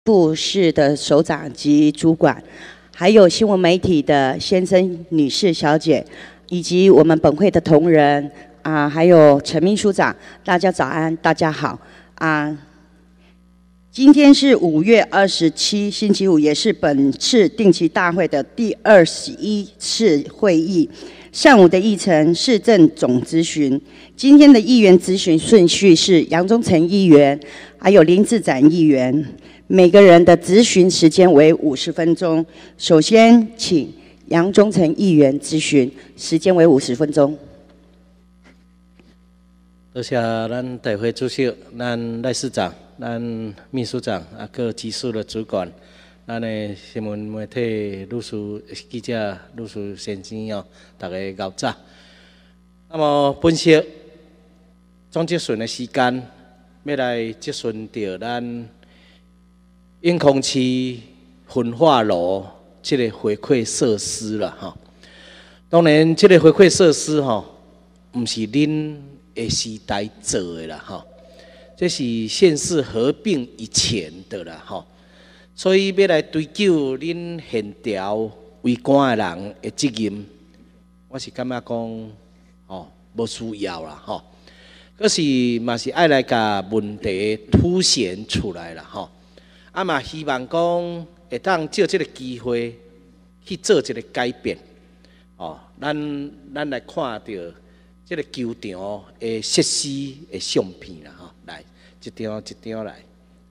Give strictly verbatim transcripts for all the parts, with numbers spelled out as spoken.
部室的首长及主管，还有新闻媒体的先生、女士、小姐，以及我们本会的同仁啊，还有陈秘书长，大家早安，大家好啊。今天是五月二十七，星期五，也是本次定期大会的第二十一次会议。上午的议程，市政总咨询。今天的议员咨询顺序是杨忠成议员，还有林志展议员。每个人的咨询时间为五十分钟。首先，请杨忠成议员咨询，时间为五十分钟。 多谢咱大会主席，咱赖市长。咱秘书长啊，各技术的主管，咱的新闻媒体律师、记者、律师先生哦，大家早早。那么本席总结顺的时间，要来接顺到咱永康区焚化炉这个回馈设施了哈。当然，这个回馈设施哈，不是恁的时代做的啦哈。这是县市合并以前的啦，吼，所以要来追究恁现条围观的人的责任，我是感觉讲，吼，无需要啦，吼。可是嘛是爱来甲问题凸显出来啦，吼。啊嘛希望讲会当借这个机会去做一个改变，哦，咱咱来看到这个球场的设施的相片啦，吼。来，一张一张来。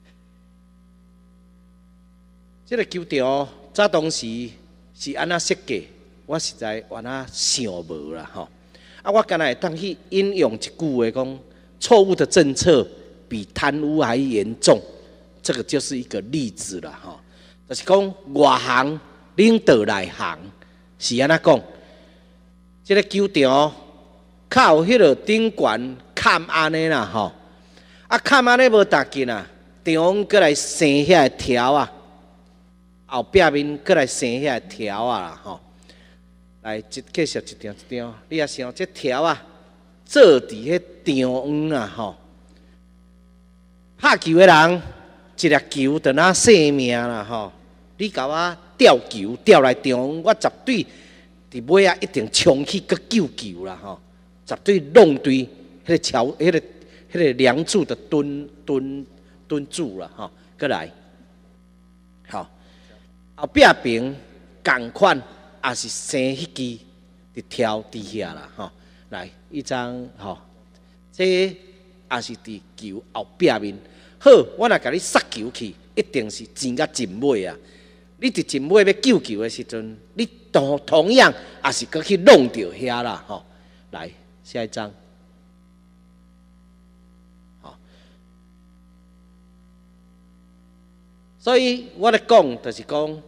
这个球场早当时是安那设计，我实在安那想无啦吼。啊，我刚才会当去引用一句话讲：错误的政策比贪污还严重。这个就是一个例子啦吼。就是讲外行领导内行，是安那讲？这个球场靠迄个顶管看安尼啦吼。啊，看安尼无踏紧啊，中央过来生遐条啊，后壁面过来生遐条啊啦吼。来，一继续一张一张，你也想这条啊，做伫迄中央啦吼。拍球的人，一粒球就那性命啦吼。你甲我吊球吊来中央，我绝对伫尾啊一定冲去去救球啦吼，绝对弄对迄个桥迄个。迄个梁柱的墩墩墩柱啦，吼，过来，好，后壁边共款也是生迄支伫挑伫遐啦，吼，来一张，吼，这也是伫球后壁面。好，我若甲你杀球去，一定是钱甲真尾啊！你伫真尾要救球的时阵，你同同样也是搁去弄着遐啦，吼，来下一张。所以我咧讲，就是讲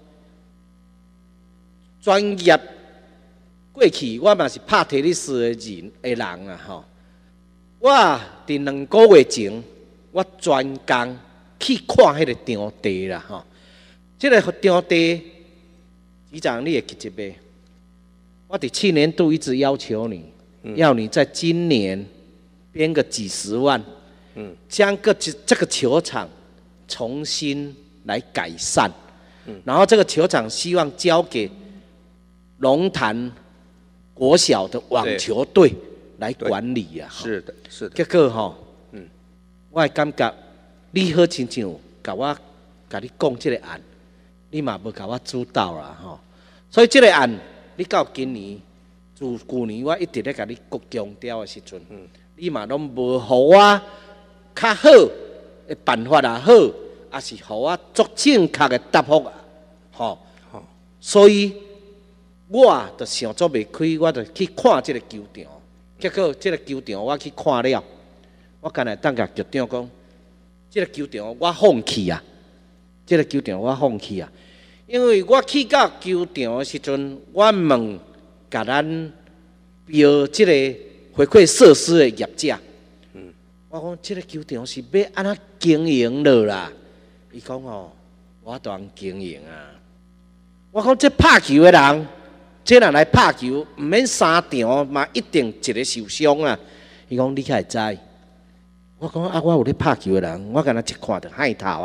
专业过去，我嘛是拍体力士的人的人啊，吼。我伫两个月前，我专工去看迄个场地啦，吼。这个场地，局长你会记得袂？我伫去年度一直要求你，嗯、要你在今年编个几十万，嗯，将个这这个球场重新来改善，嗯、然后这个球场希望交给龙潭国小的网球队来管理啊。 是的，是的。 结果吼，嗯，我会感觉你好亲像甲我甲你讲这个案，你嘛无甲我主导啦吼。所以这个案，你到今年自去年我一直咧甲你国强调的时阵，嗯，你嘛拢无互我较好的办法也好。也是互我足正确的答复啊，吼，所以我就想做袂开，我就去看这个球场。结果这个球场我去看了，我刚才当甲局长讲，这个球场我放弃啊，这个球场我放弃啊，因为我去到球场的时阵，我问甲咱标这个回馈设施的业者，嗯，我讲这个球场是要安怎经营了啦？伊讲哦，我当经营啊。我讲这拍球的人，这人来拍球，唔免三场嘛，一定一个受伤啊。伊讲你才会知。我讲啊，我有咧拍球的人，我敢若一看就害头啊，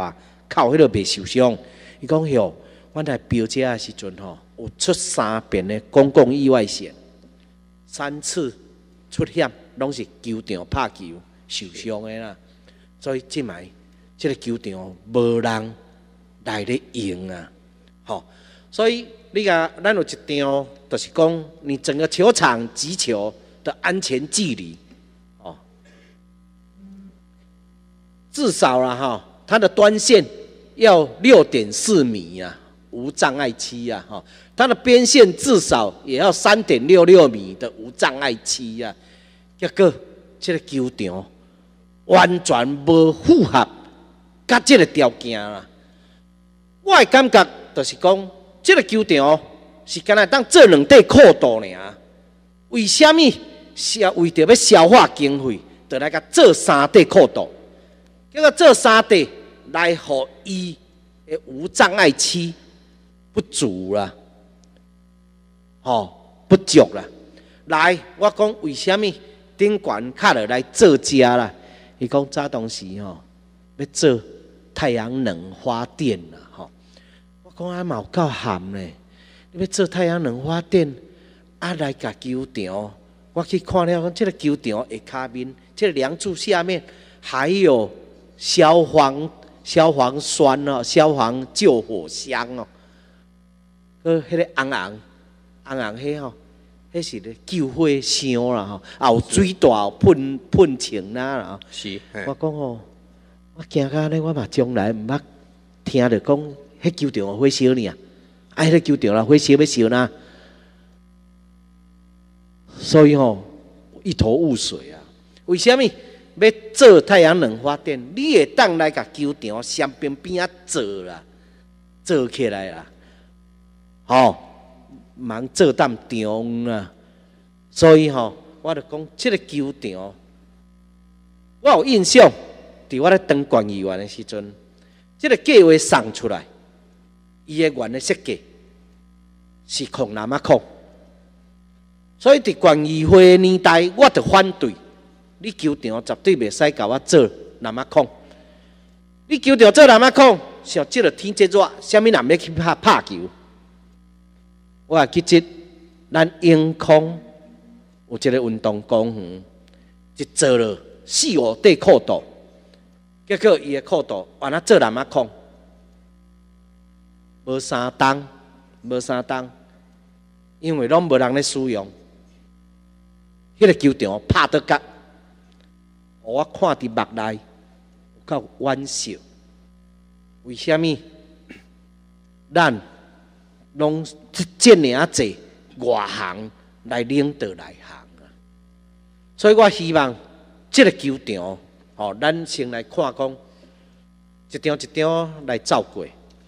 靠迄落袂受伤。伊讲哟，阮来标这的时阵吼，有出三遍的公共意外险，三次出险拢是球场拍球受伤的啦。所以即摆即个球场无人来咧用啊，吼。所以你看，咱有一场就是讲，你整个球场击球的安全距离，哦，至少啦哈，它的端线要六点四米啊，无障碍区啊，哈，它的边线至少也要三点六六米的无障碍区啊。结果，这个球场完全无符合甲这个条件啦。我的感觉就是讲，这个球场是干那当做两块酷道尔，为什么消为着要消化经费，就来甲做三块酷道？结果做三块来，互伊的无障碍区不足啦，吼、哦、不足啦。来，我讲为什么顶悬卡落来做家啦？伊讲早当时吼、哦、要做太阳能发电啦，吼、哦。我讲啊，嘛有够含呢。你要做太阳能发电，啊来甲球场，我去看了，讲这个球场下骹面，这个梁柱下面还有消防消防栓哦，消防救火箱哦，个迄个红红红红迄吼，迄是咧救火箱啦吼，啊有水大喷喷枪啦啦。是，我讲哦，我惊到咧，我嘛将来毋捌听着讲，迄球场有火烧呢啊！啊，迄个球场啦，火烧要烧呐，所以吼、哦、一头雾水啊。为什么要做太阳能发电？你会当来甲球场相边边啊做啦，做起来啦，吼、哦，忙做淡中啦。所以吼、哦，我就讲这个球场，我有印象，伫我咧当县议员的时阵，这个计划送出来。伊的原的设计是空那么空，所以伫县议会的年代，我就反对你球场绝对袂使甲我做那么空。你球场做那么空，像即个天这热，啥物人要去拍拍球？我也记得咱永康有一个运动公园，就做了四五块酷道，结果伊的酷道完了做那么空。无三档，无三档，因为拢无人咧使用。迄、那个球场拍得角，我看伫目内有够惋惜。为什么？咱拢这尔济外行来领导内行啊？所以我希望这个球场，吼、哦，咱先来看讲，一场一场来走过。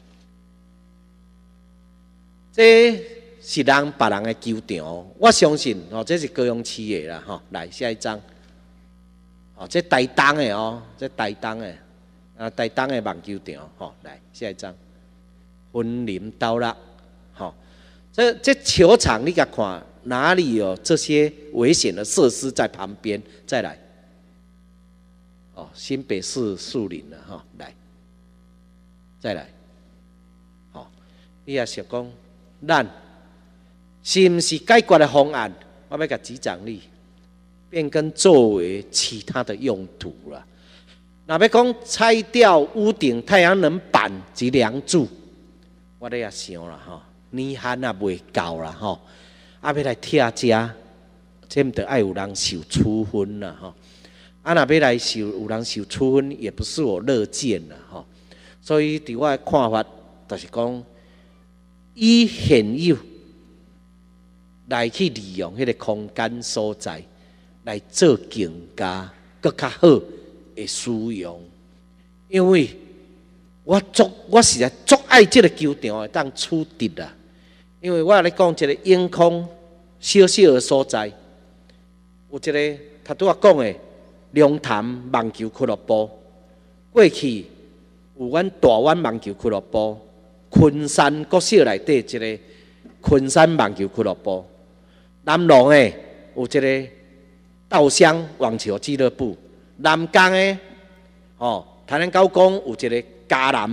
这是人别人的球场，我相信哦，这是高雄市的啦，吼、哦。来下一张，哦，这台东的哦，这台东的啊，台东的网球场，吼、哦，来下一张，森林道啦，吼、哦，这这球场你甲看哪里有这些危险的设施在旁边？再来，哦，新北市树林了哈、哦，来，再来，好、哦，你也想讲。咱是毋是解决的方案？我要甲指掌你，变更作为其他的用途了。若要讲拆掉屋顶太阳能板及梁柱，我咧也想啦吼，年限也袂够啦吼，啊要来拆遮，这毋得爱有人受处分啦吼。啊若要来受有人受处分，也不是我乐见啦吼。所以伫我的看法，就是讲。以现有来去利用迄个空间所在，来做更加更较好的使用。因为我足我实在足爱这个球场会当取得啦。因为我咧讲一个永康小小的所在，有一个他拄我讲的龙潭网球俱乐部，过去有阮大湾网球俱乐部。昆山国小内底一个昆山网球俱乐部，南龙诶有一个稻香网球俱乐部，南港诶哦，台南高工有一个嘉南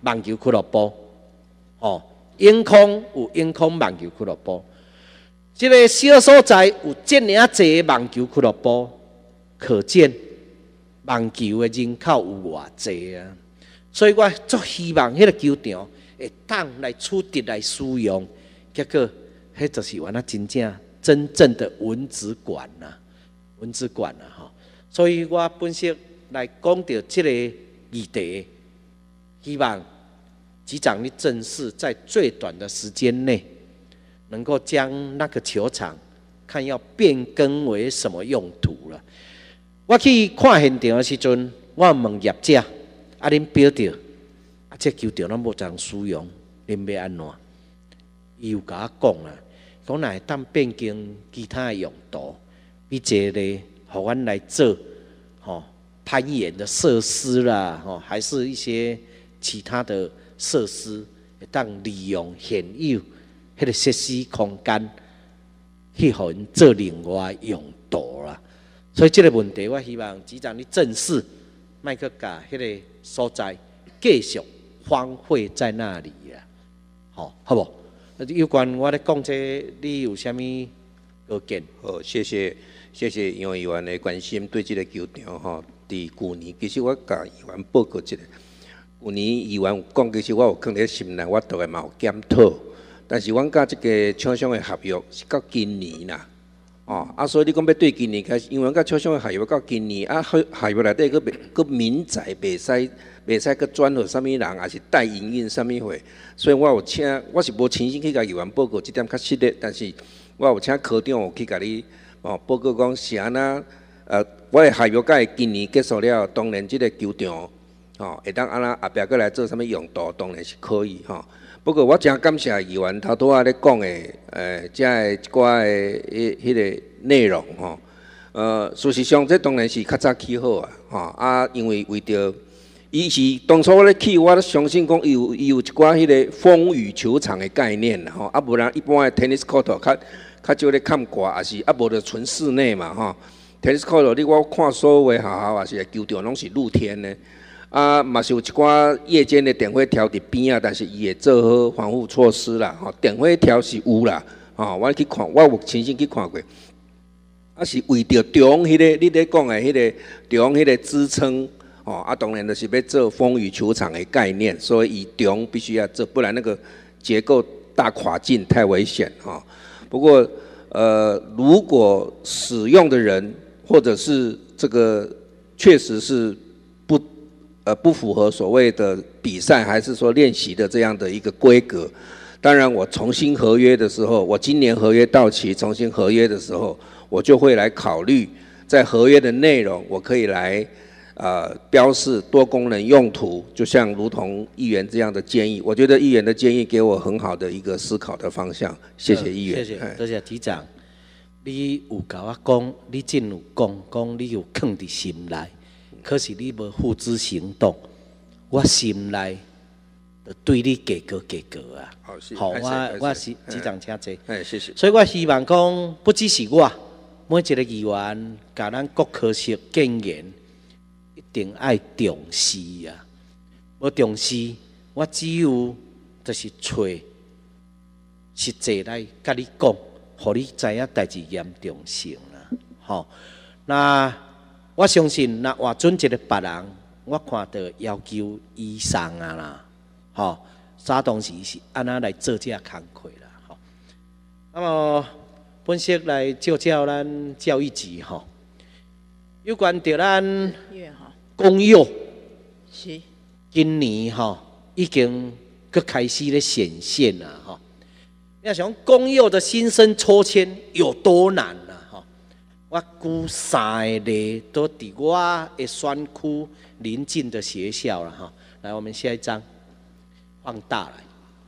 网球俱乐部，哦，永康有永康网球俱乐部，这个小所在有这么济网球俱乐部，可见网球的人口有偌济啊！所以我足希望迄个球场会当来取得来使用，结果迄就是原来真正真正的文字馆呐、啊，文字馆呐、啊、吼。所以我本身来讲到这个议题，希望局长你正式在最短的时间内，能够将那个球场看要变更为什么用途了。我去看现场的时阵，我问业者，啊，恁表着，啊，这球场咱无当使用，恁要安怎？伊有甲我讲啊，讲若会当变更其他的用途，比这个，互阮来做，吼、哦，攀岩的设施啦，吼、哦，还是一些其他的设施，会当利用现有迄个设施空间，去互因做另外用途啦。所以这个问题，我希望局长你正视，莫去甲迄个所在继续荒废在那里啊，好，好不？有关我咧讲这，你有啥物意见？ 好，谢谢谢谢杨议员的关心，对这个球场吼，伫去年其实我甲议员报告一下，去年议员有讲，其实我有放伫心内，我倒来嘛有检讨，但是阮甲这个厂商的合约是到今年啦。哦，啊，所以你讲要对今年开始，因为甲厂商的合约到今年，啊，合合约内底佫佫民宅袂使袂使佫转互啥物人，还是代营运啥物货，所以我有请，我是无亲身去甲议员报告这点较实的，但是我有请科长有去甲你哦报告讲是安那，呃，我的合约甲今年结束了，当然这个球场哦会当安那后壁佫来做啥物用途，当然是可以吼。哦不过我真感谢议员头拄仔咧讲的，呃，遮个一寡的迄迄个内容吼。呃，事实上这当然是较早起好啊，吼啊，因为为着伊是当初我咧起，我咧相信讲伊有伊有一寡迄个风雨球场的概念啦，吼啊，无然一般的 tennis court 较较少咧看挂，也是啊无就纯室内嘛，吼。tennis court 你我看所有的学校也是球场拢是露天的。啊，嘛是有一寡夜间的电火条伫边啊，但是伊会做好防护措施啦。吼，电火条是有啦，吼，我去看，我有亲身去看过。啊，是为着中迄个你咧讲的迄个中迄个支撑，吼，啊，当然就是要做风雨球场的概念，所以以中必须要做，不然那个结构大垮进太危险哈。不过，呃，如果使用的人或者是这个确实是。呃，不符合所谓的比赛还是说练习的这样的一个规格。当然，我重新合约的时候，我今年合约到期，重新合约的时候，我就会来考虑在合约的内容，我可以来呃标示多功能用途，就像如同议员这样的建议。我觉得议员的建议给我很好的一个思考的方向。谢谢议员。 谢谢，多谢局长。你有甲我讲，你真有讲，讲你有藏伫心内。可是你无付诸行动，我心内就对你价格价格啊。 好，是好，我我是局长请坐。 哎，谢谢。 所以我希望讲，不只是我，每一个议员，甲咱国科学建言，一定爱重视啊。无重视，我只有就是找实际来甲你讲，互你知影代志严重性啦。好，那。我相信，若换准一个别人，我看到要求以上啊啦，吼，啥东西是安那来做这工课啦，吼。那么本席来教教咱教育局吼，有关着咱公幼， 是今年吼已经佮开始咧显现啦，吼。你要想公幼的新生抽签有多难？我估三个例都伫我的选区邻近的学校了哈。来，我们下一张放大来，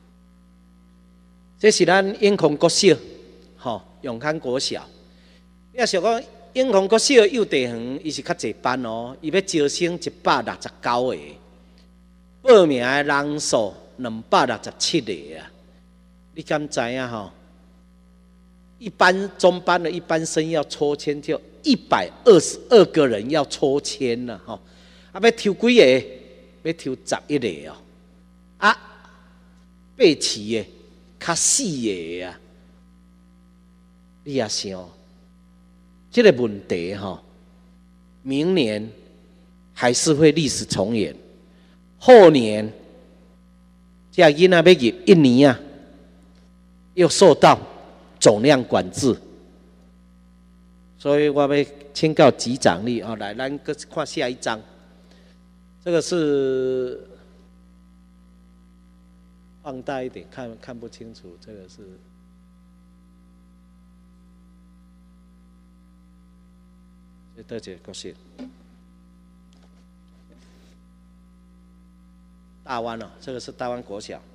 这是咱永康国小，吼，永康国小。你要想讲永康国小幼稚园，伊是较济班哦，伊要招生一百六十九个，报名的人数两百六十七个啊。你敢知影吼？一般中班的一般生要抽签，就一百二十二个人要抽签了哈，啊要抽几个？要抽十一个哦， 啊，八市的较四个啊，你也想，这个问题吼，明年还是会历史重演，后年这囡仔要入一年啊，又受到总量管制。所以我要请教局长你哦，来，咱个看下一章，这个是放大一点，看看不清楚，这个是这多谢国信大湾哦，这个是大湾国小，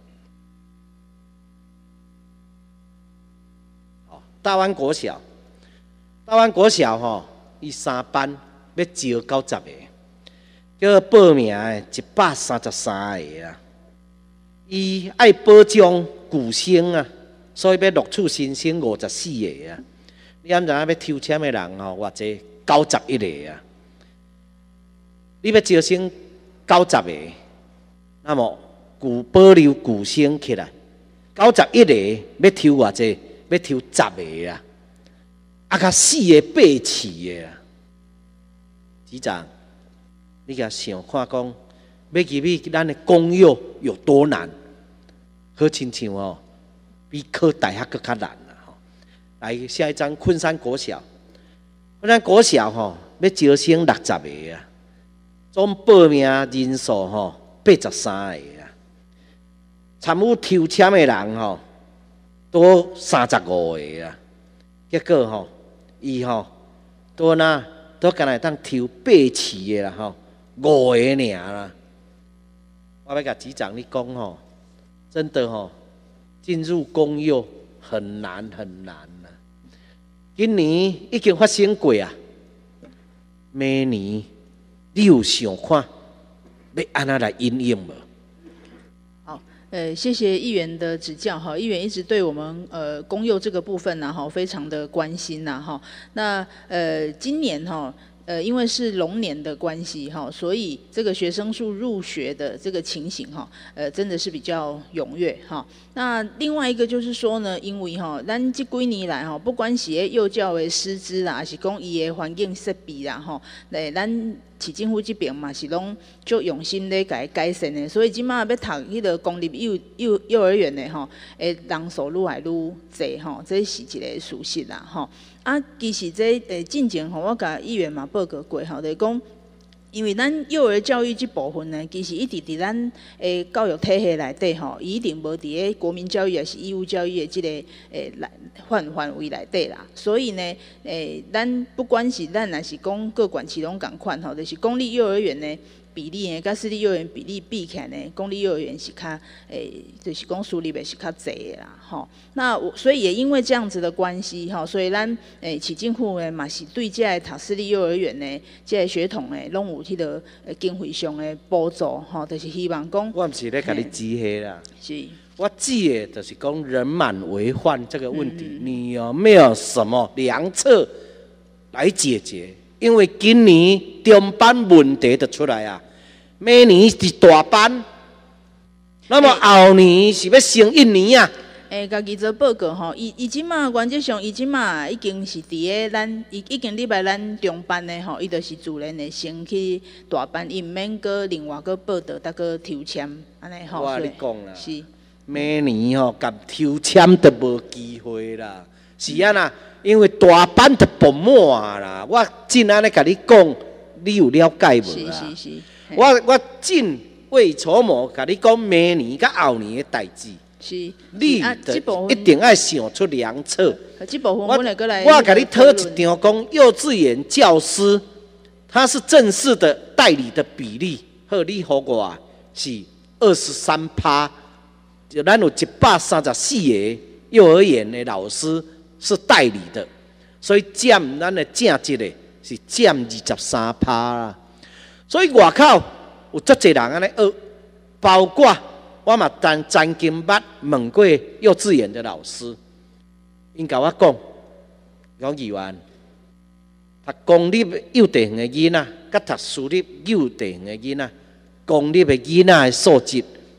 哦，大湾国小。大湾国小吼，伊三班要招九十个，叫报名的一百三十三个啊。伊爱保障旧生啊，所以要录取新生五十四个啊。你敢知影要抽签的人吼，偌济九十一个啊。你要招生九十个，那么旧保留旧生起来，九十一个要抽偌济？要抽十个啊。啊，甲四个八市的啊，局长，你甲想看讲，要入去咱的公幼有多难？好亲像哦，比考大学更较难啦吼。来下一张，昆山国小，昆山国小吼要招生六十个啊，总报名人数吼八十三个啊，参与抽签的人吼多三十五个啊，结果吼。伊吼多哪都干来当抽八市的啦吼，五个尔啦。我要甲局长你讲吼，真的吼进入公幼很难很难啦。今年已经发生过啊，明年你有想看要安怎来应用无？ 呃，谢谢议员的指教哈，议员一直对我们呃公幼这个部分呢哈非常的关心呐哈。那呃今年哈呃因为是龙年的关系哈，所以这个学生数入学的这个情形哈，呃真的是比较踊跃哈。那另外一个就是说呢，因为哈咱这几年来哈，不管是幼教的师资啦，还是讲伊的环境设备啦哈，诶咱。市政府这边嘛是拢足用心咧改改善的，所以即马要读迄个公立幼幼幼儿园的吼，诶人数愈来愈侪吼，这是一个事实啦吼。啊，其实这诶进前吼，我甲议员嘛报告过吼，就是讲。因为咱幼儿教育这部分呢，其实一直伫咱诶教育体系内底吼，一定无伫咧国民教育也是义务教育的即个诶来范范围内底啦。所以呢，诶，咱不管是咱若是讲各管市拢共款吼，就是公立幼儿园呢比例呢，甲私立幼儿园比例比起来呢，公立幼儿园是较诶，就是讲私立的是较侪的啦吼。那我所以也因为这样子的关系吼，所以咱诶市政府呢嘛是对这个读私立幼儿园呢，这个血统呢拢有迄个经费上的补助吼，就是希望讲。 我毋是咧甲你指黑啦， 是。 我指的就是讲人满为患这个问题，嗯、你有没有什么良策来解决？因为今年中班问题就出来啊，明年是大班，那么后年是要升一年啊。 诶，家己做报告吼，伊伊即马原则上，伊即马已经是伫咧咱，伊已经入来咱中班的吼，伊就是自然的升去大班，伊毋免搁另外搁报道，再搁抽签安尼吼。 我跟你讲啦， 是明年吼，甲抽签都无机会啦。是啊啦，因为大班就爆满啦。我真安尼甲你讲，你有了解无啦？ 是是是。 我我真未筹谋，甲你讲明年甲后年的代志。 是， 你就一定要想出良策。 这部分我来过来。 我甲你讨一场讲，幼稚园教师他是正式的代理的比例，好，你互我是二十三趴，就咱有一百三十四个幼儿园的老师是代理的，所以占咱的正职的是占二十三趴啦。所以外口有足侪人安尼学，包括。我嘛曾曾经捌问过幼稚园的老师，因甲我讲，讲议员，读公立幼稚园的囡仔，甲读私立幼稚园的囡仔，公立的囡仔的素质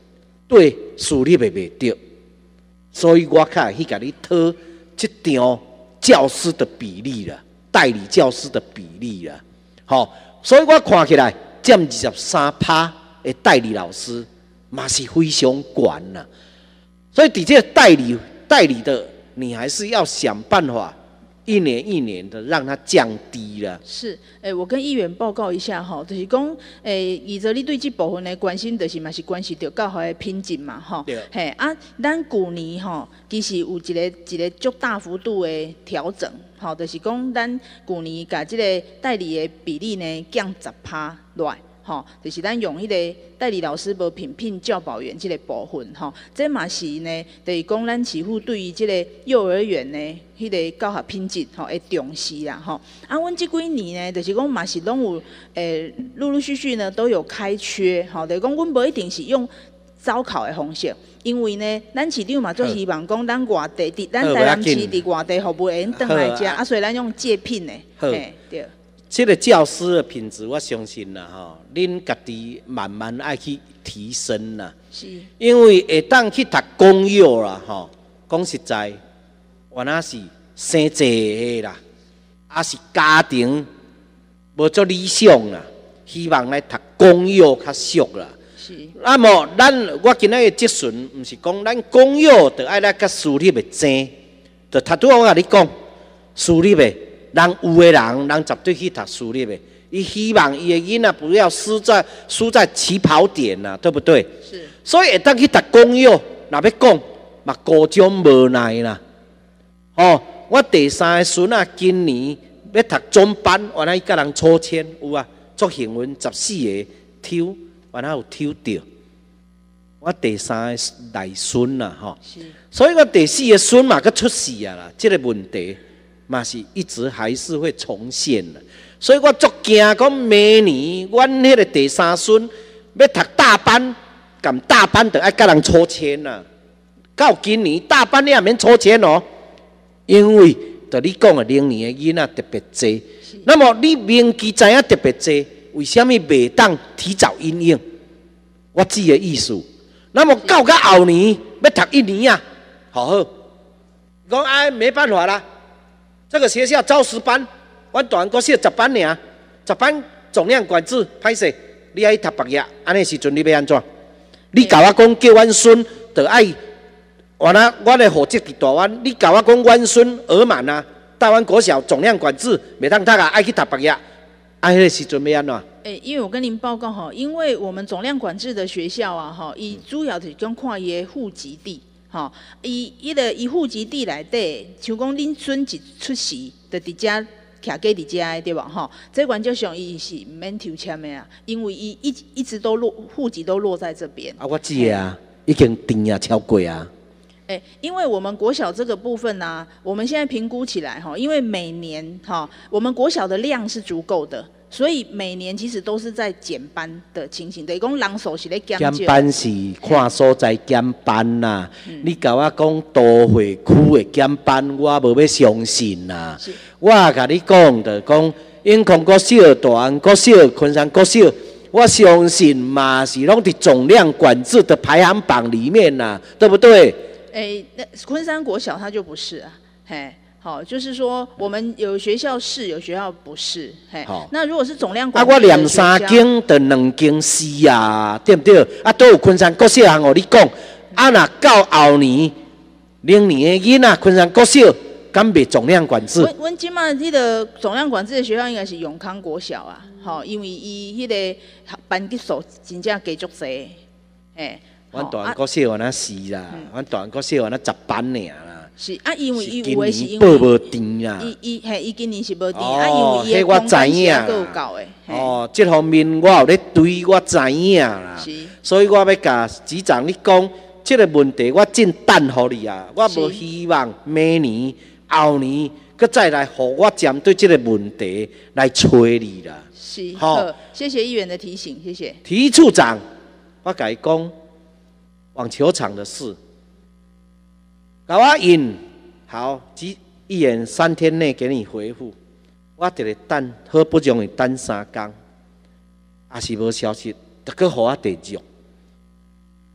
对私立的袂对，所以我较会去甲你讨这场教师的比例啦，代理教师的比例啦，吼，所以我看起来占二十三趴的代理老师，嘛是非常悬啦。所以伫这代理代理的，你还是要想办法。一年一年的让它降低了。 是，诶、欸，我跟议员报告一下哈，就是讲，诶、欸，依着你对这部分的关心，就是嘛是关系到教学的品质嘛，吼。嘿啊，咱旧年吼，其实有一个一个足大幅度的调整，吼，就是讲咱旧年甲这个代理的比例呢降十趴落来。吼，就是咱用迄个代理老师无聘聘教保员这个部分，吼，这嘛是呢，就是讲咱市府对于这个幼儿园呢，迄个教学品质吼会重视啦，吼。啊，阮这几年呢，就是讲嘛是拢有诶，陆陆续续呢都有开缺，吼，就是讲阮无一定是用招考的方式，因为呢，咱市长嘛最希望讲咱外地伫咱台南市伫外地服务会用转来遮，啊，所以咱用借聘的，嘿，对。 这个教师的品质，我相信啦，吼，恁家己慢慢爱去提升啦。是。因为会当去读公幼啦，吼，讲实在，原来是生济个啦，也是家庭无足理想啦，希望来读公幼较俗啦。是。那么咱我今仔日质询，毋是讲咱公幼着爱来甲私立的争，就头拄我甲你讲，私立的。人有的人，人绝对去读私立的，伊希望伊的囡仔不要输在输在起跑点呐、啊，对不对？是。所以会当去读公幼，若要讲嘛高中无奈啦。哦，我第三个孙啊，今年要读中班，原来伊甲人抽签有啊，作幸运十四个抽，原来有抽到。我第三个大孙啦，吼、哦。是。所以我第四个孙嘛，佮出事啊啦，这个问题。嘛是一直还是会重现的，所以我足惊讲明年阮迄个第三孙要读大班，咁大班就爱甲人抽签啦。到今年大班你也免抽签哦，因为就你讲的零年的囡仔特别多，那么你明记知影特别多，为什么袂当提早因应？我自己的意思。那么到到后年要读一年啊，好好，讲哎没办法啦。这个学校招十班，阮大汉国小十班尔，十班总量管制，歹势，你爱读别业，安尼时阵你要安怎？你甲我讲叫阮孙，就爱，原来我的户籍伫大湾，你甲我讲阮孙额满啊，大湾国小总量管制，袂当读啊，爱去读别业，啊，迄个时阵要安怎？ 诶，因为我跟您报告哈，因为我们总量管制的学校啊，哈，伊主要是讲看伊的户籍地。吼，伊伊个伊户籍地内底，像讲恁孙一出世，就伫遮徛家伫遮的对吧？吼，这原则上伊是毋免抽签的啊，因为伊一一直都落户籍都落在这边。 啊，我知啊，已经定啊超过啊。 诶，因为我们国小这个部分呢、啊，我们现在评估起来哈，因为每年哈，我们国小的量是足够的。所以每年其实都是在减班的情形，等于讲人数是咧减少。 减班是看所在减班呐、啊，嗯、你甲我讲都会区的减班，我无要相信呐、啊。我甲你讲的讲，永康国小、大安国小、昆山国小，我相信嘛是拢伫总量管制的排行榜里面呐、啊，对不对？ 诶、欸，那昆山国小它就不是啊，嘿。好，就是说我们有学校是，有学校不是，嘿。那如果是总量管制的学校，啊，我念三间的两间是啊，对不对？啊，都有昆山国小行，我你讲，啊，那到后年零年的囡仔，昆山国小敢袂总量管制？ 阮阮即马迄个总量管制的学校应该是永康国小啊，吼，因为伊迄个班级数真正加足侪，嘿。 阮大汉国小安那是啦，阮大汉国小安那十班尔啦。 是啊，因为伊有诶是因为报无定啦， 伊伊嘿，伊今年是无定、 哦、 啊，因为伊诶我知影啦，哦，这方面我有咧对，我知影啦，所以我要甲局长你讲，这个问题我真等互你啊，我无希望明年后年佮再来互我针对这个问题来找你啦。 是，好，谢谢议员的提醒，谢谢。 提处长，我甲伊讲网球场的事。甲我印好，议员三天内给你回复，我得咧等，好不容易等三天，也是无消息，就搁互我地址，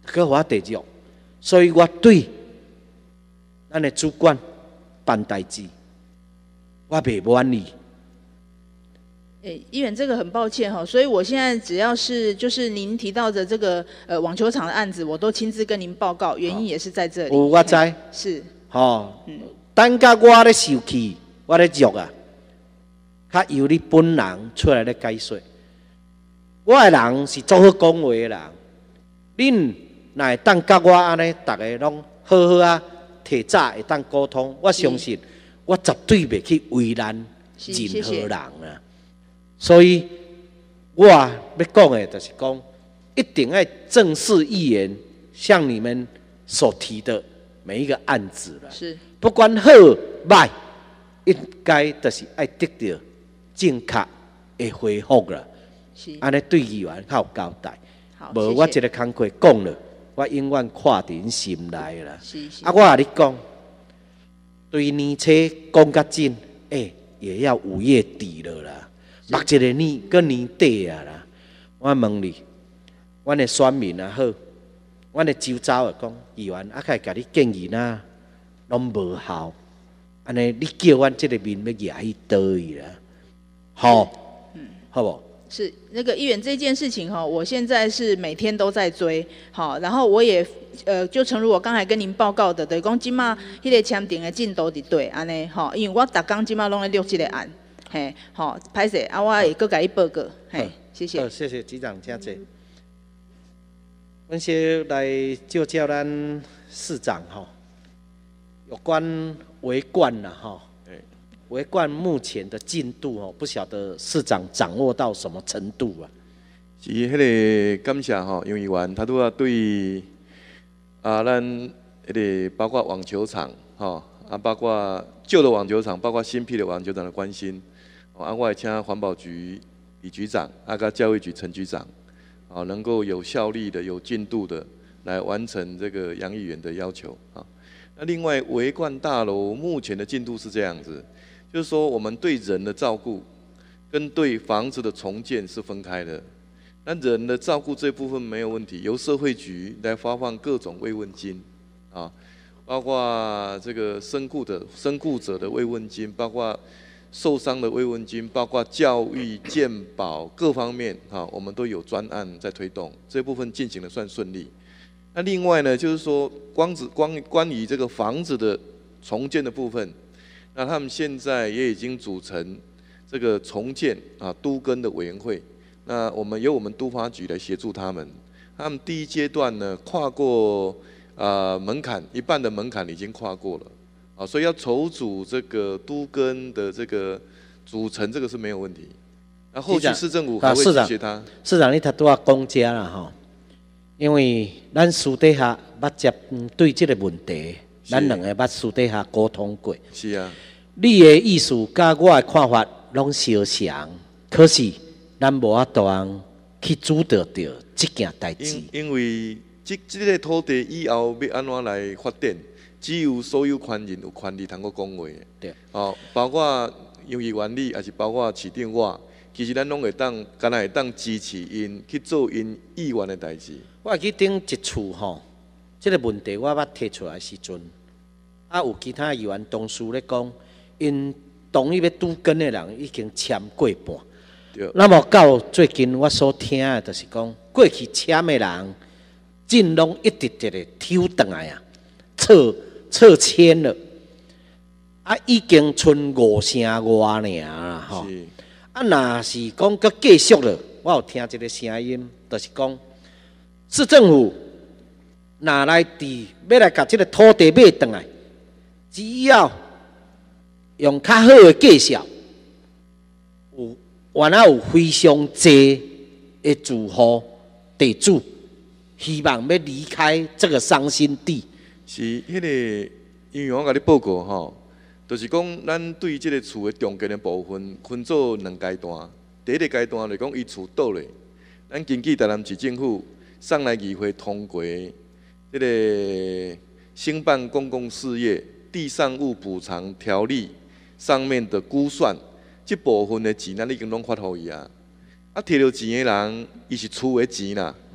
搁我地狱，所以我对咱的主管办代志，我袂满意。 诶，议员，这个很抱歉哈，所以我现在只要是就是您提到的这个呃网球场的案子，我都亲自跟您报告，原因也是在这里。 有我知， 是， 吼，嗯，等甲我咧受气，我咧弱啊，较由你本人出来咧解说。我的人是做好讲话的人，恁若会当甲我安尼，逐个拢好好啊，提早会当沟通，我相信我绝对袂去为难任何人啊。所以，我要讲的就是讲，一定要正视议员向你们所提的每一个案子了。 是，不管好歹，应该就是要得到正确的回复了。是，安尼对议员较有交代。 好， 无我这个工课讲了，我永远看伫心内啦。 是是。 啊，我甲你讲，对年初讲较紧，哎、欸，也要五月底了啦。目一个年个年底啊啦，我问你，阮的选民也好，阮的周遭啊讲，议员啊，开甲你建议呐，拢无效，安尼你叫阮这个民要举去倒去啦，好，嗯，好不？ 是那个议员这件事情哈，我现在是每天都在追，好，然后我也呃，就诚如我刚才跟您报告的，就是讲今嘛迄个签订的进度伫对，安尼吼，因为我逐工今嘛拢在录这个案。嘿，好，歹势，啊，我会搁甲伊报告。嘿，谢谢。 好，谢谢局长，谢谢。阮先来就叫咱市长吼，有关维冠啦吼，维冠目前的进度哦，不晓得市长掌握到什么程度啊？ 是迄个感谢吼，杨议员，他都要对啊，咱迄个包括网球场吼，啊，包括旧的网球场，包括新辟的网球场的关心。啊，我也请环保局李局长，啊，跟教育局陈局长，啊，能够有效率的、有进度的来完成这个杨议员的要求啊。那另外，维冠大楼目前的进度是这样子，就是说我们对人的照顾跟对房子的重建是分开的。那人的照顾这部分没有问题，由社会局来发放各种慰问金啊，包括这个身故的身故者的慰问金，包括受伤的慰问金，包括教育、健保各方面，哈，我们都有专案在推动，这部分进行的算顺利。那另外呢，就是说，光子光关于这个房子的重建的部分，那他们现在也已经组成这个重建啊都更的委员会，那我们由我们都发局来协助他们。他们第一阶段呢，跨过啊门槛，一半的门槛已经跨过了。啊，所以要筹组这个都更的这个组成，这个是没有问题。那后续市政府还会支持他。 市长，你头拄仔讲遮啦吼，因为咱私底下捌接对这个问题，咱两个捌私底下沟通过。 是啊。 你的意思甲我的看法拢相像，可是咱无法度去主导着这件代志。 因因为这这个土地以后要安怎来发展？只有所有权人有权利通过讲话的， 对， 哦，包括由议员你，也是包括市长我，其实咱拢会当，敢若会当支持因去做因议员的代志。 我去顶一次吼，这个问题我捌提出来的时阵，啊有其他议员同事咧讲，因同意要拄更的人已经签过半。对。那么到最近我所听的，就是讲过去签的人，真拢一直直咧抽转来啊，撤。撤迁了，啊，已经剩五成外尔啦，吼。啊，若是讲佮继续了，我有听一个声音，就是讲市政府若来伫要来甲这个土地买转来，只要用较好的介绍，有原来有非常济的住户地主，希望要离开这个伤心地。 是迄个，因为我甲你报告吼，就是讲咱对这个厝的重建的部分分做两阶段。第一个阶段就是讲伊厝倒咧，咱根据台南市政府上来议会通过这个兴办公共事业地上物补偿条例上面的估算，这部分的钱咱已经拢发互伊啊。啊，摕到钱的人，伊是厝的钱啦。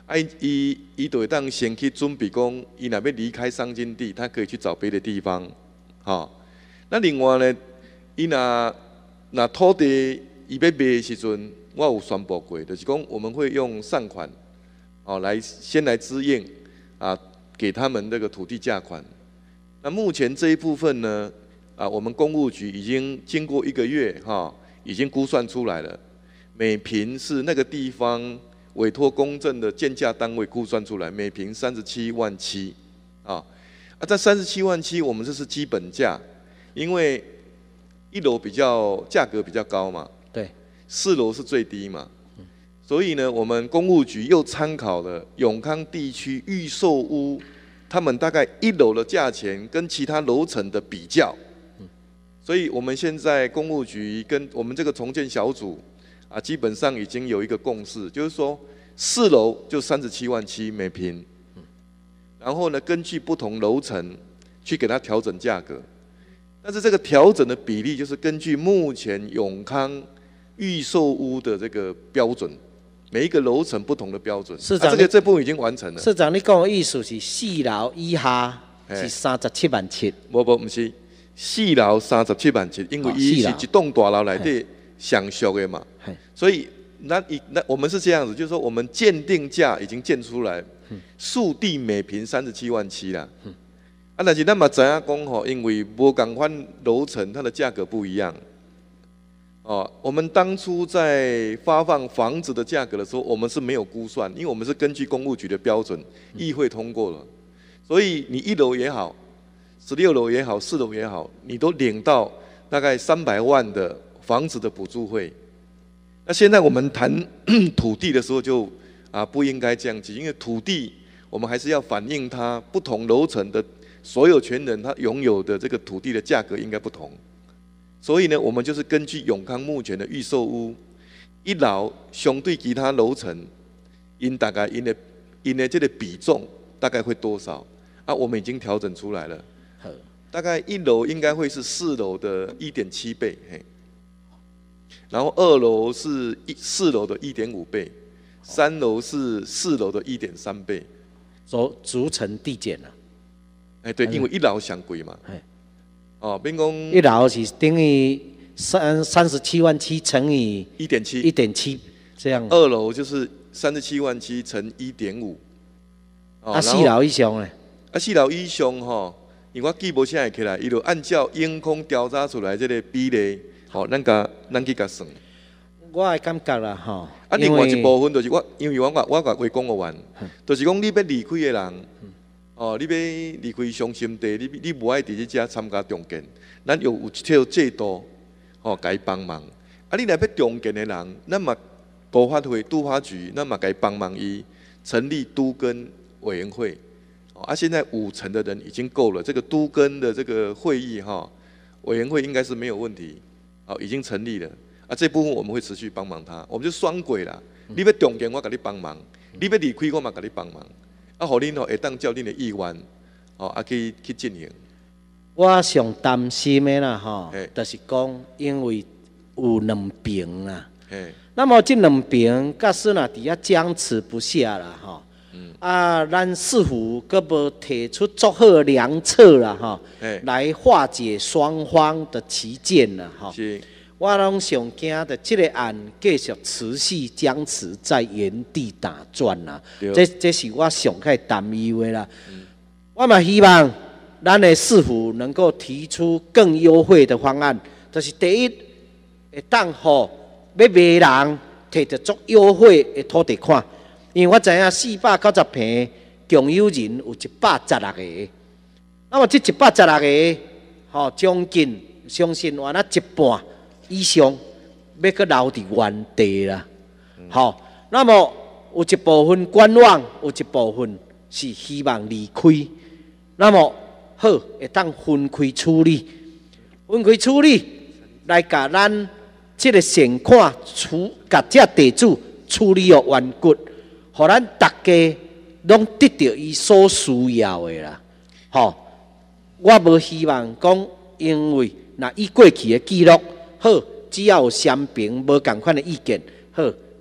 啊，伊伊就会当先去准备讲，伊若要离开桑金地，他可以去找别的地方，吼、哦。那另外呢，伊若若土地伊要卖的时阵，我有宣布过，就是讲我们会用善款，哦，来先来支应啊，给他们那个土地价款。那目前这一部分呢，啊，我们公务局已经经过一个月哈、哦，已经估算出来了，每坪是那个地方委托公证的建价单位估算出来，每坪三十七万七，啊，啊，这三十七万七，我们这是基本价。因为一楼比较价格比较高嘛， 对， 四楼是最低嘛，所以呢，我们公务局又参考了永康地区预售屋，他们大概一楼的价钱跟其他楼层的比较，所以我们现在公务局跟我们这个重建小组啊，基本上已经有一个共识，就是说四楼就三十七万七每坪，然后呢，根据不同楼层去给它调整价格。但是这个调整的比例就是根据目前永康预售屋的这个标准，每一个楼层不同的标准。 市长， 啊、这个这部分已经完成了。 市长，你讲的意思是四楼以下是三十七万七？ 不不，不是，四楼三十七万七，因为伊是一栋大楼内底上俗的嘛，所以那一那我们是这样子，就是说我们鉴定价已经鉴出来，速地每坪三十七万七啦。嗯啊，但是咱嘛知影讲吼，因为无同款楼层，它的价格不一样。哦，我们当初在发放房子的价格的时候，我们是没有估算，因为我们是根据公务局的标准，议会通过了，所以你一楼也好，十六楼也好，四楼也好，你都领到大概三百万的房子的补助费。那现在我们谈土地的时候就，啊不应该这样子，因为土地我们还是要反映它不同楼层的。所有权人他拥有的这个土地的价格应该不同，所以呢，我们就是根据永康目前的预售屋，一楼相对其他楼层，因大概因的因的这个比重大概会多少啊？我们已经调整出来了，大概一楼应该会是四楼的一点七倍，嘿，然后二楼是一四楼的一点五倍，三楼是四楼的一点三倍， 逐逐层递减了。 哎，对，因为一楼上贵嘛。哦，变讲一楼是等于三三十七万七乘以一点七， 一点七这样。 二楼就是三十七万七乘一点五。 啊，四楼以上呢？ 啊，四楼以上吼，因为我记无写会起来，伊就按照永康调查出来这个比例，吼，咱甲咱去甲算。 我的感觉啦，吼。 啊，另外一部分就是我，因为我我我甲为公务员，就是讲你要离开的人。哦，你要离开伤心地，你你无爱伫即遮参加重建，咱又有一套制度，哦，甲伊帮忙。啊，你若要重建的人，咱嘛都发会都发局，咱嘛甲伊帮忙伊成立都更委员会。哦，啊，现在五成的人已经够了，这个都更的这个会议哈、哦，委员会应该是没有问题，哦，已经成立了。啊，这部分我们会持续帮忙他，我们就双轨啦。你要重建，我甲你帮忙；你要离开，我嘛甲你帮忙。啊，互恁吼会当照恁的意愿，哦，啊去去进行。 我上担心的啦，吼，就是讲，因为有两边啦。那么这两边，假使若伫遐僵持不下啦，吼，嗯、啊，咱似乎阁无提出足好的良策啦，吼，来化解双方的歧见啦，吼。 是。 我拢上惊的，这个案继续持续僵持在原地打转啦。这这是我上较担忧的啦。嗯、我嘛希望咱的市府能够提出更优惠的方案，就是第一，会当吼要卖人摕着足优惠的土地款，因为我知影四百九十坪共有人有一百十六个，那么这一百十六个，吼将近相信原来一半。以上要搁留伫原地啦，好、嗯，那么有一部分观望，有一部分是希望离开，那么好会当分开处理，分开处理来甲咱这个现款处，甲这地主处理哦完good，互咱大家拢得到伊所需要的啦，好，我无希望讲，因为那伊过去的记录。好，只要有双边无共款的意见，好，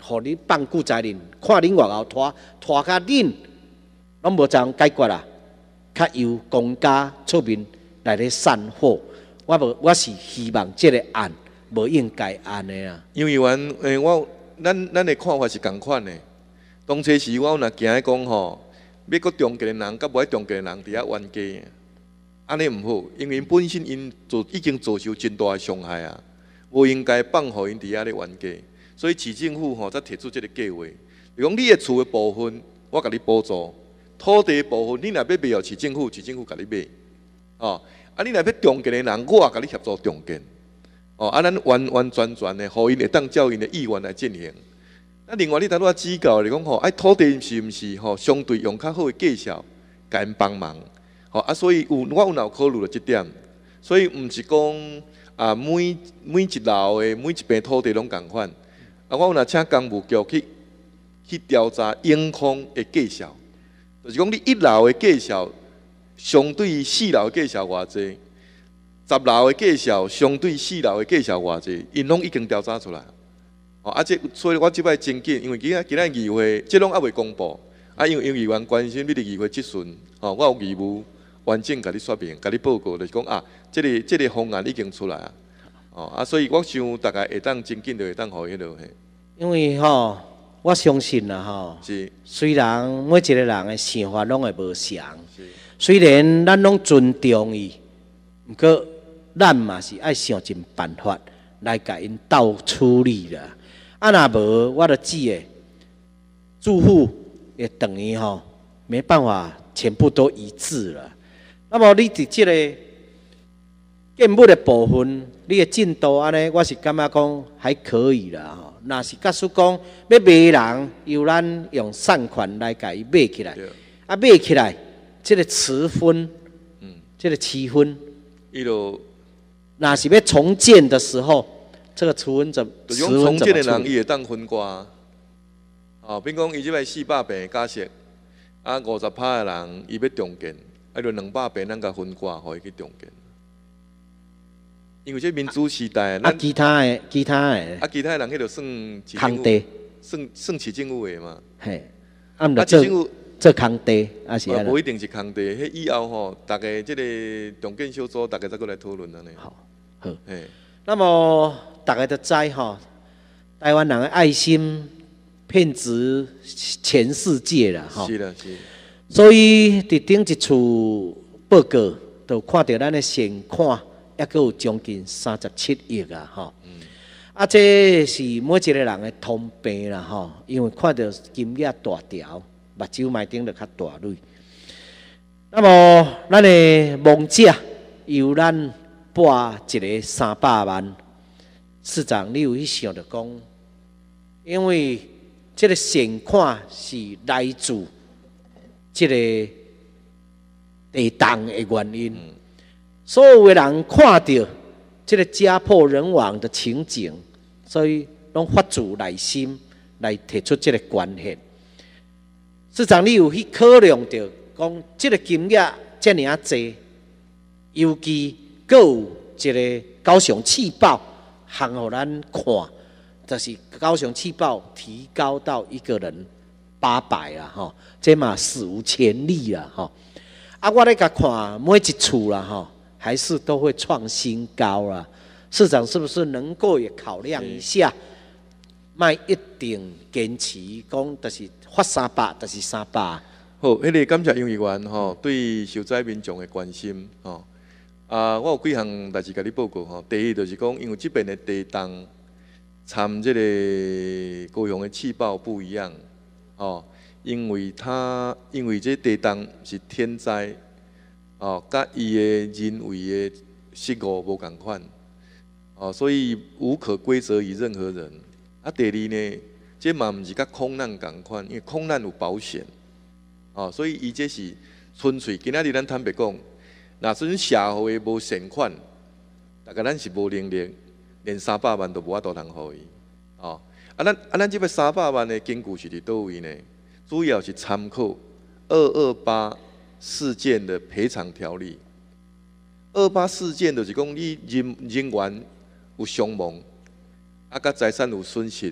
互你放久在恁，看恁外后拖拖甲恁，拢无怎解决啦，较由公家出面来咧散伙。我无，我是希望即个案无应该安尼啊。 因为员诶，我咱咱的看法是共款的。当初时我若惊讲吼，要搁中间的人，甲无爱中间的人伫遐冤家，安尼毋好，因为本身因做已经遭受真大的伤害啊，无应该放互因伫遐咧冤家。所以市政府吼才提出即个计划，就讲你的厝的部分，我甲你补助；土地的部分，你若要卖予市政府，市政府甲你卖。哦，啊，你若要中间的人，我也甲你协助中间。哦，啊，咱完完全全的，互因会当照因的意愿来进行。那另外，你头拄仔指教就是讲吼，哎，土地是毋是吼相对用较好的介绍，甲因帮忙。吼啊，所以有我有脑考虑了即点，所以毋是讲啊每每一楼的每一片土地拢共款。啊，我有若请工务局去去调查永康的介绍，就是讲你一楼的介绍相对于四楼的介绍偌济，十楼的介绍相对四楼的介绍偌济，因拢已经调查出来。哦，啊，这所以我即摆真紧，因为今仔今仔议会，这拢还未公布。啊，因为因为议员关心你的议会质询，哦，我有义务完整甲你说明、甲你报告，就是讲啊，这个这个方案已经出来啊。哦，啊，所以我想大概会当真紧就会当互迄落嘿。 因为吼，我相信啦吼， 是虽然每一个人的想法拢会无相，虽然咱拢尊重伊，毋过咱嘛是爱想尽办法来甲因斗处理啦。啊，若无我就指诶，住户也等于吼没办法全部都一致了。那么你伫即个建物的部分，你的进度安尼，我是感觉讲还可以啦吼。若是假使讲要卖人，由咱用善款来甲伊买起来，啊买起来，即、这个持分，嗯，即、这个持分， 伊就若是要重建的时候。这个持分怎？ 就用重建的人，伊会当分割。哦，比如讲，伊即摆四百平假设，啊五十趴的人，伊要重建，啊就两百平咱甲分割，互伊去重建。因为这民主时代， 啊其他的其他的， 啊其他的人迄就算空地， 算算市政府的嘛。 嘿，啊毋着做做空地，啊是安尼。 无一定是空地，迄以后吼，大家即个重建小组，大家再过来讨论安尼。 好，好， 嘿。 那么大家都知吼，台湾人的爱心遍植全世界啦，吼。 是啦，是。 所以伫顶一处报告，就看到咱的现款，抑阁有将近三十七亿啊，吼。嗯。啊，这是每一个人的通病啦，吼，因为看到金额大条，目睭卖顶就较大类。那么咱的梦者由咱拨一个三百万，市长，你有去想着讲，因为这个现款是来自这个地动的原因，嗯、所有的人看到这个家破人亡的情景，所以拢发自内心来提出这个关系。市长，你有去考量到讲，这个金额这么啊多，尤其。阁有一个高雄气爆，行互咱看，就是高雄气爆提高到一个人八百啊，吼，这嘛史无前例啊，吼。啊，我咧甲看每一处啦，吼，还是都会创新高啦。市长是不是能够也考量一下，卖一定坚持讲，就是发三百，就是三百。 好，迄个感谢杨议员吼，对受灾民众的关心吼。啊，我有几项代志甲你报告吼。第一就是讲，因为这边的地动参这个高雄的气爆不一样，哦，因为它因为这地动是天灾，哦，甲伊的人为的失误无共款，哦，所以无可归责于任何人。啊，第二呢，这嘛毋是甲空难共款，因为空难有保险，哦，所以伊这是纯粹今仔日咱坦白讲。若阵社会无善款，大家咱是无能力，连三百万都无法度通互伊。哦，啊咱啊咱即个三百万的根据是伫倒位呢？主要是参考二二八事件的赔偿条例。二八事件就是讲你人人员有伤亡，啊甲财产有损失，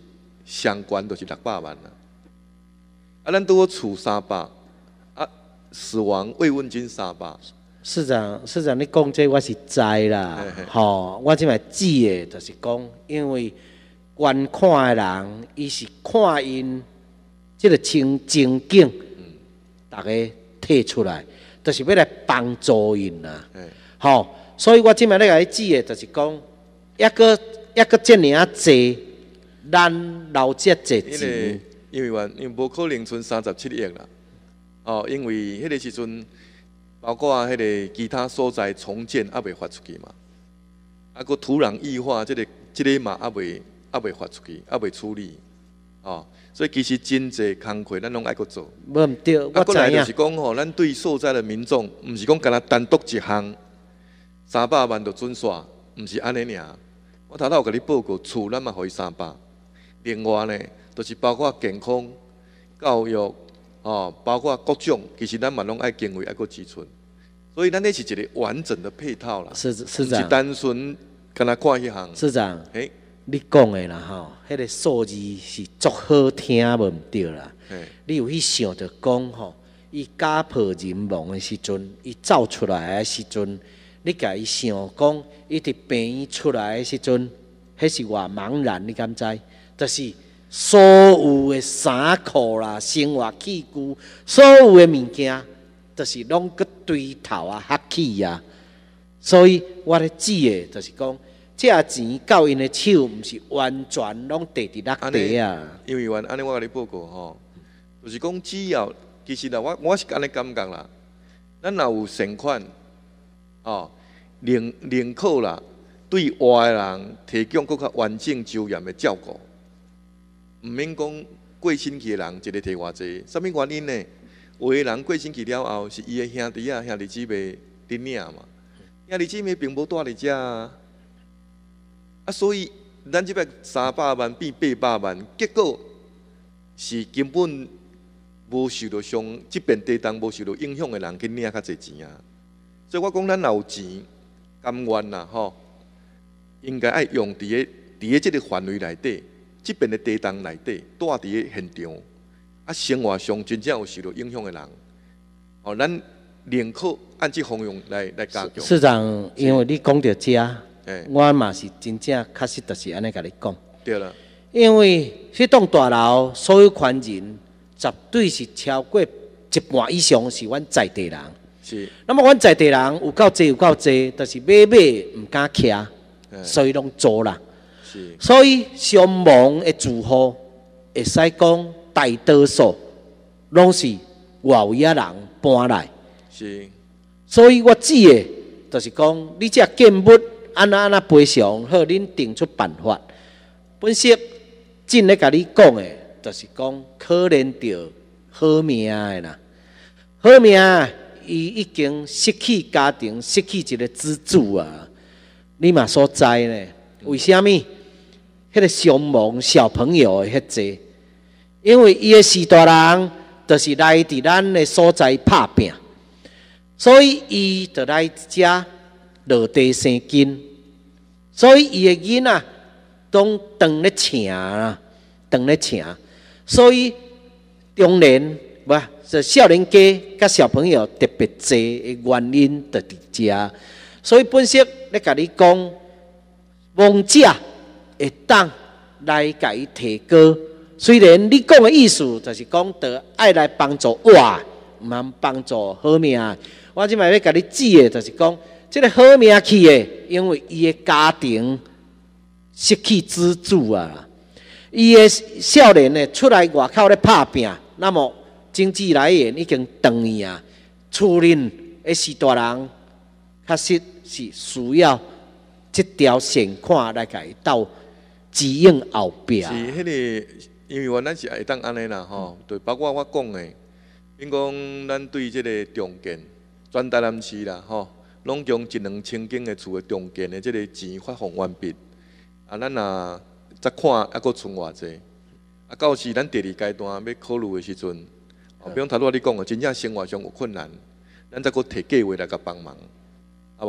上悬就是六百万啦。啊，咱拄好厝三百，啊，死亡慰问金三百。 市长，市长，你讲这我是知啦，吼，我即摆指的就是讲，因为捐款的人，伊是看因即个情情景，大家提出来，就是要来帮助因啦，吼，所以我即摆咧甲你指的，就是讲，抑个抑个遮尔啊济，咱老者济钱， 因为因为无可能剩三十七亿啦，哦，因为迄个时阵。包括迄个其他所在重建还未发出去嘛，啊，个土壤异化，这个这个嘛还未还未发出去，还未处理，哦，所以其实真济工课咱拢爱搁做。 无毋对，我知影。啊， 过来就是讲吼，咱对所在的民众，毋是讲干那单独一项三百万就准煞，毋是安尼尔。我头头有甲你报告，厝咱嘛互伊三百，另外呢，就是包括健康、教育。哦，包括各种，其实咱嘛拢爱经费爱搁支出，所以咱那是一个完整的配套啦。 是市长， 是单纯干那看迄项。 市长， 诶， 你讲的啦吼，迄个数字是足好听，无毋对啦。你有去想着讲吼，伊家破人亡的时阵，伊走出来的时阵，你家伊想讲，伊伫病院出来的时阵，迄是偌茫然，你敢知？就是。所有的衫裤啦、生活器具，所有的物件，就是拢搁堆头啊、合起啊。所以我咧指的，就是讲，这钱到因的手，毋是完全拢摕伫落地啊。 因为原安尼我甲你报告吼，就是讲只要其实啦，我我是安尼感觉啦，咱若有善款，哦，人人口啦，对外的人提供更较完整周延的照顾。毋免讲过身去的人一个摕偌济，啥物原因呢？有的人过身去了后，是伊的兄弟啊、兄弟姊妹伫领嘛，兄弟姊妹并无住伫遮啊，啊，所以咱即摆三百万变八百万，结果是根本无受到伤，即边地动无受到影响的人去领较济钱啊。所以我讲咱若有钱，甘愿啦吼，应该爱用伫个伫个即个范围内底。这边的地动内底，住伫个现场，啊，生活上真正有受到影响的人，哦，咱人口按这方向来来加强。 市长，因为你讲到这，我嘛是真正确实就是安尼甲你讲。 对了。 因为迄栋大楼所有权人，绝对是超过一半以上是阮在地人。 是。 那么阮在地人有够济有够济，就是买买唔敢徛，所以拢租啦。所以伤亡的住户，会使讲大多数拢是外围啊人搬来。 是。 所以我指的，就是讲你这建物安那安那赔偿，好，恁定出办法。本色真咧甲你讲的，就是讲可怜着好命的啦，好命伊已经失去家庭，失去一个支柱啊。你嘛所知呢？为虾米？迄个伤亡小朋友的迄济，因为伊的士大人，就是来伫咱的所在拍拼，所以伊就来遮落地生根，所以伊的囡仔拢长咧请啦，长咧请，所以中年不是少年家甲小朋友特别济的原因就伫遮，所以本色咧甲你讲，亡者。会当来甲伊提高，虽然你讲的意思就是讲，得爱来帮助我，毋通帮助好命。我即摆要甲你指的，就是讲，即、这个好命去的，因为伊的家庭失去支柱啊，伊的少年呢出来外口咧拍拼，那么经济来源已经断去啊，厝人的是大人，确实是需要这条线看来甲伊斗。指引后壁是迄个，因为原来是会当安尼啦吼，对，包括我讲的，因讲咱对即个重建，全台南市啦吼，拢将一两千间的厝的重建的即个钱发放完毕，啊，咱若再看还佫剩偌济，啊，到时咱第二阶段要考虑的时阵，哦，比如头拄仔你讲的，真正生活上有困难，咱再佫摕计划来甲帮忙，好无？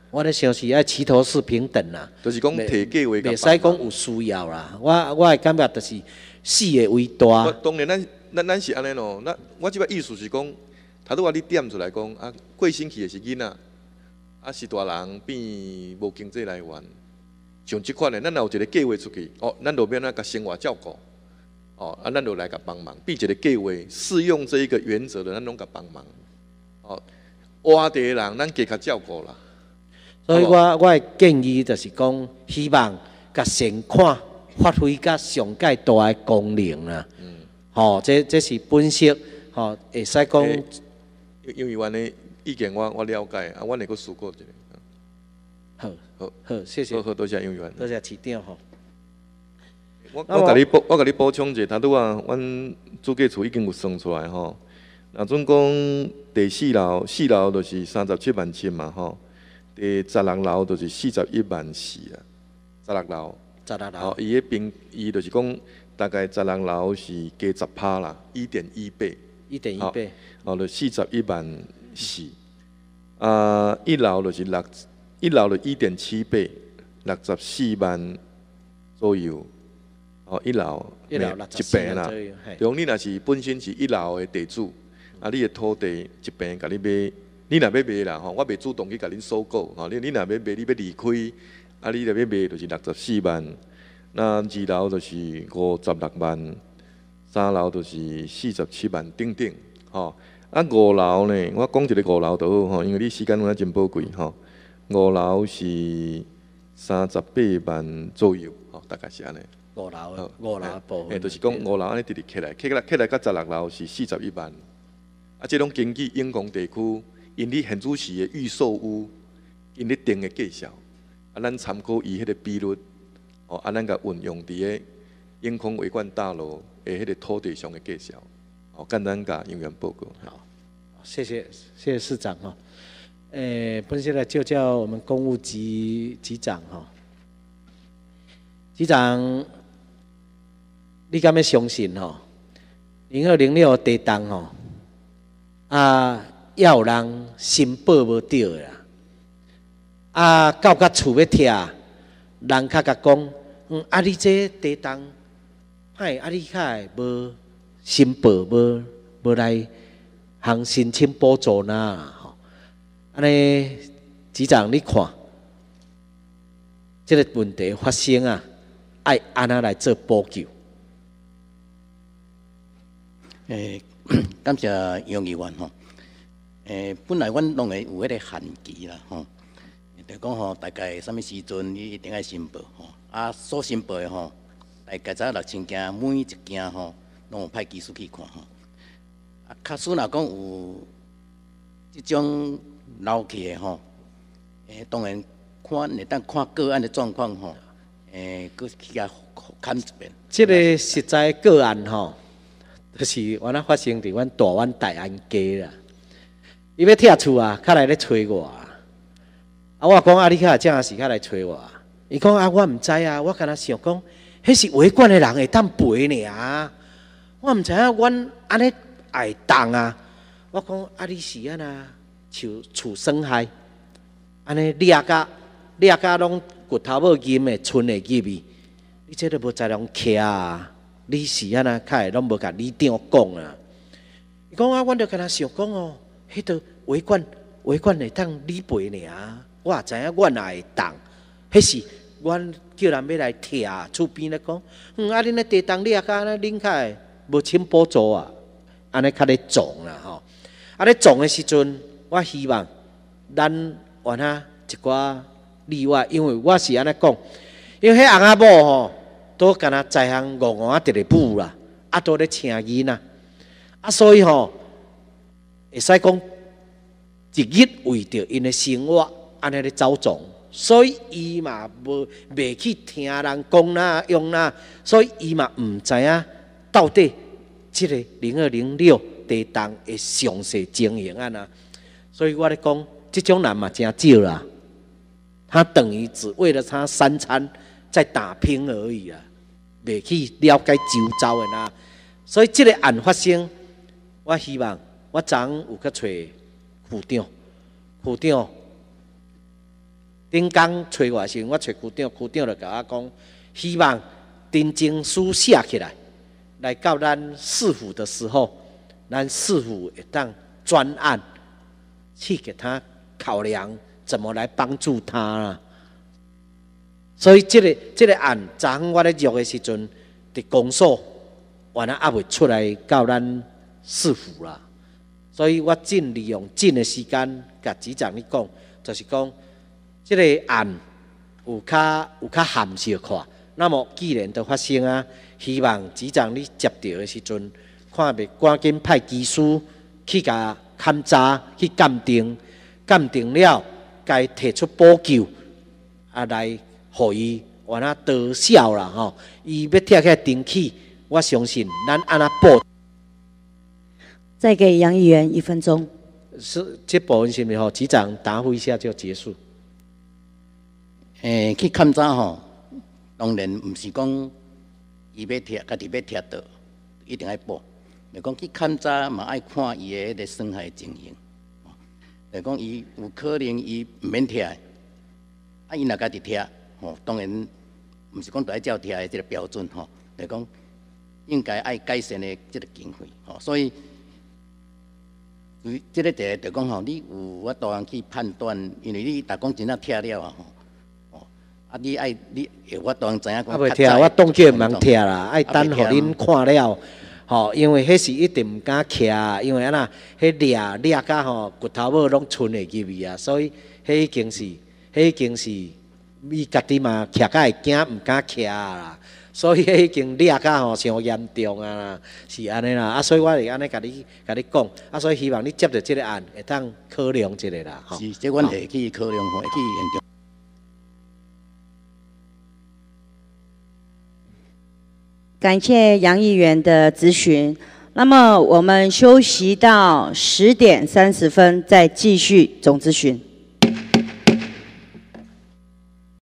我咧想是爱齐头式平等啦， 就是讲提计划， 袂使讲有需要啦。我我会感觉就是事业为大。 当然咱咱咱是安尼咯，那我即摆意思是讲，头拄仔你点出来讲啊，过身去的是囡仔，啊是大人变无经济来源，像即款的，咱若有一个计划出去，哦，咱就免那甲生活照顾，哦，啊，咱就来甲帮忙，变一个计划，适用这一个原则的，咱拢甲帮忙，哦，活地人咱加较照顾啦。 所以我我的建议就是讲，希望甲善看发挥甲上界大的功能啦。嗯。吼、哦，这这是本色，吼、哦，会使讲。 因因为阮的意见我我了解，啊，阮会阁思考一下。 好，好，好，谢谢。 好好，多谢杨委员。 多谢市长吼。 我我甲你补，我甲你补充一下，头拄啊，阮主计处已经有算出来吼。那总共第四楼，四楼就是三十七万七嘛吼。第十六楼就是四十一万四啊，十六楼。 十六楼。 哦，伊迄平，伊就是讲大概十六楼是加十趴啦，一点一倍。 一点一倍。 哦，就四十一万四。啊，一楼就是六，一楼就一点七倍，六十四万左右。哦，一楼一楼六十四万啦。 左右。 中你若是本身是一楼的地主，啊，你的土地一平甲你买。你若要卖啦吼，我袂主动去甲恁收购吼。你你若要卖，你要离开，啊，你若要卖就是六十四万。那二楼就是五十六万，三楼就是四十七万等等吼。啊，五楼呢，我讲一个五楼就好吼，因为你时间有真宝贵吼。五楼是三十八万左右吼，大概是安尼。 五楼，五楼部分。 诶，就是讲五楼安尼直直起来，起来起来到十六楼是四十一万。啊，即种根据永康地区。因你现主时的预售屋，因你定的计数，啊，咱参考伊迄个比率，哦，啊，咱甲运用伫个永康维冠大楼的迄个土地上的计数，哦，简单甲营员报告。 好，谢谢谢谢市长哈。诶，本现在就叫我们公务局局长哈。局长，你敢要相信吼？零二零六地动吼，啊。要有人申报无对啦，啊，到甲厝要拆，人较甲讲，嗯，啊，你这地动，歹，啊，你较无申报，无无来行申请补助呐，吼，安尼，局长你看，这个问题发生啊，爱安怎来做补救？ 诶，感谢杨议员吼。诶，本来阮拢会有迄个限期啦，吼，就讲吼，大概啥物时阵你一定爱申报吼，啊，所申报的吼，大概才六千件，每一件吼，拢有派技术去看吼。啊，假使若讲有即种漏气的吼，诶，当然看会当看个案的状况吼，诶，佮去甲看一遍。 即个实在个案吼，就是原来发生伫阮大湾大安街啦。伊要拆厝啊，较来咧找我啊！啊，我讲啊，你较正是较来找我啊。伊讲啊，我毋知啊，我敢若想讲，迄是维管的人会当赔尔。我毋知影阮安尼会当啊。我讲啊，你是安那厝厝损害，安尼裂甲裂甲拢骨头要金的，村会入去，你这都无才能徛啊！你是安那较会拢无甲里长讲啊？伊讲啊，阮着敢若想讲哦。迄个维管维管会当理赔尔，我也知影阮也会当。迄是阮叫人要来拆，厝边咧讲，嗯，啊，恁咧地动裂甲，恁较会无请补助啊，安尼较咧撞啦吼。啊咧撞的时阵，我希望咱原啊一寡例外，因为我是安尼讲，因为迄翁仔某吼，都敢若在行戆戆啊，直咧舞啦，啊都咧请囡仔，啊所以吼。会使讲一日为着因的生活安尼咧走总，所以伊嘛无袂去听人讲啦用啦，所以伊嘛毋知影到底即个零二零六地动的详细情形安那。所以我咧讲，即种人嘛真少啦，他等于只为了他三餐在打拼而已啊，袂去了解周遭的啦。所以即个案发生，我希望。我昨有去找副长，副长顶工找我时，我找区长，区长就甲我讲，希望陈情书写起来，来到咱市府的时候，咱市府会当专案去给他考量，怎么来帮助他啦。所以这个这个案，昨昏我咧约的时阵，伫公所，原来还未出来到咱市府啦。所以我尽利用尽的时间，甲局长你讲，就是讲，这个案有较有较含蓄看。那么既然都发生啊，希望局长你接到的时阵，看袂赶紧派技师去甲勘查、去鉴定，鉴定了该提出补救，啊来。互伊原来得效啦吼，伊要贴起来登记，我相信咱安那报。 再给杨议员一分钟。 是这部分是咪吼？局长答复一下就结束。 诶、欸，去勘查吼，当然毋是讲伊要贴，家己要贴到，一定要报。就讲去勘查嘛，爱看伊的迄个损害情形。就讲伊有可能伊毋免贴，啊伊若家己贴。吼，当然毋是讲都爱照贴的这个标准吼，就讲应该爱改善的这个经费吼，所以对这个第一就讲吼，你有法度去判断，因为你逐讲真正贴了啊吼，啊你爱你有法度知影讲。啊袂贴， 我当叫毋通贴啦，爱等互恁看了，吼，因为迄是一定毋敢徛，因为安那迄掠掠甲吼骨头尾拢伸会入去啊，所以迄已经是，迄已经是。伊家己嘛徛甲会惊，毋敢徛啦，所以已经掠甲吼上严重啊啦，是安尼啦。啊，所以我会安尼甲你甲你讲，啊，所以希望你接到这个案，会当考量一下啦。 是，这阮会去考量，会去研究。 感谢杨议员的咨询。那么我们休息到十点三十分，再继续总咨询。